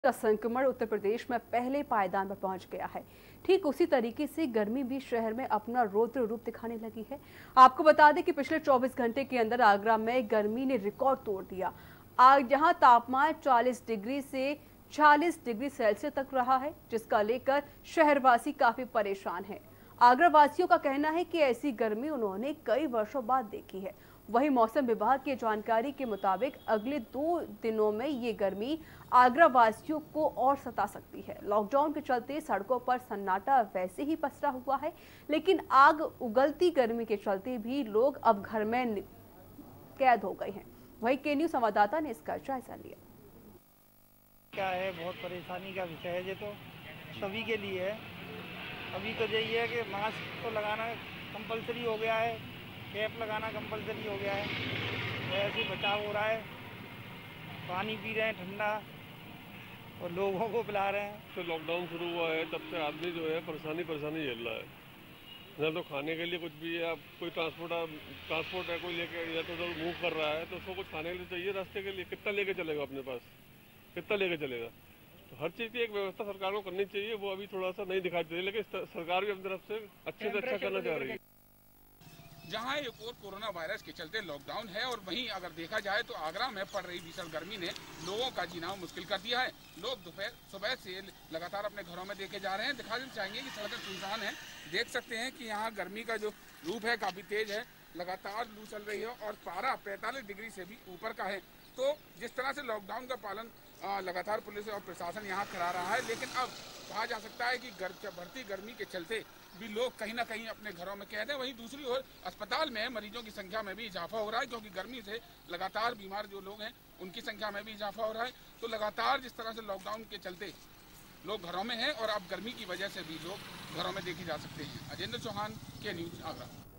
का संक्रमण उत्तर प्रदेश में पहले पायदान पर पहुंच गया है। ठीक उसी तरीके से गर्मी भी शहर में अपना रौद्र रूप दिखाने लगी है। आपको बता दें कि पिछले 24 घंटे के अंदर आगरा में गर्मी ने रिकॉर्ड तोड़ दिया। आज यहां तापमान 40 डिग्री से 46 डिग्री सेल्सियस तक रहा है, जिसका लेकर शहरवासी काफी परेशान है। आगरा वासियों का कहना है कि ऐसी गर्मी उन्होंने कई वर्षों बाद देखी है। वहीं मौसम विभाग की जानकारी के मुताबिक अगले 2 दिनों में ये गर्मी आगरा वासियों को और सता सकती है। लॉकडाउन के चलते सड़कों पर सन्नाटा वैसे ही पसरा हुआ है, लेकिन आग उगलती गर्मी के चलते भी लोग अब घर में कैद हो गए हैं। वहीं के न्यूज़ संवाददाता ने इसका जायजा लिया। क्या है, बहुत परेशानी का विषय है। ये तो सभी के लिए है। अभी तो यही है कि मास्क तो लगाना कंपलसरी हो गया है, कैप लगाना कंपलसरी हो गया है, तो ऐसे बचाव हो रहा है। पानी पी रहे हैं ठंडा और लोगों को पिला रहे हैं। तो लॉकडाउन शुरू हुआ है तब से आदमी जो है परेशानी झेल रहा है। ना तो खाने के लिए कुछ भी है, अब कोई ट्रांसपोर्ट है, कोई लेके या तो मूव कर रहा है तो उसको कुछ खाने के लिए चाहिए। रास्ते के लिए कितना लेके चलेगा, अपने पास कितना लेके चलेगा? तो हर चीज़ की एक व्यवस्था सरकार को करनी चाहिए। वो अभी थोड़ा सा नहीं दिखाई दे रही, लेकिन सरकार भी अपनी तरफ से अच्छे से अच्छा करना चाह रही है। जहां एक और कोरोना वायरस के चलते लॉकडाउन है और वहीं अगर देखा जाए तो आगरा में पड़ रही भीषण गर्मी ने लोगों का जीना मुश्किल कर दिया है। लोग दोपहर सुबह से लगातार अपने घरों में देखे जा रहे हैं। दिखा चाहेंगे कि सड़कें सुनसान है। देख सकते हैं कि यहाँ गर्मी का जो रूप है काफी तेज है। लगातार लू चल रही है और पारा 45 डिग्री से भी ऊपर का है। तो जिस तरह से लॉकडाउन का पालन लगातार पुलिस और प्रशासन यहाँ करा रहा है, लेकिन अब कहा जा सकता है कि बढ़ती गर्मी के चलते भी लोग कहीं ना कहीं अपने घरों में कैद हैं। वहीं दूसरी ओर अस्पताल में मरीजों की संख्या में भी इजाफा हो रहा है, क्योंकि गर्मी से लगातार बीमार जो लोग हैं उनकी संख्या में भी इजाफा हो रहा है। तो लगातार जिस तरह से लॉकडाउन के चलते लोग घरों में हैं और अब गर्मी की वजह से भी लोग घरों में देखे जा सकते हैं। अजेंद्र चौहान, के न्यूज़, आगरा।